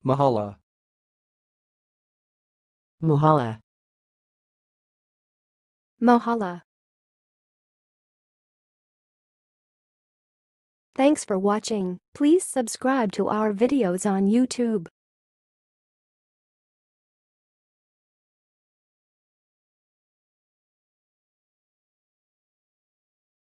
Mahala. Mahala. Mahala. Thanks for watching. Please subscribe to our videos on YouTube.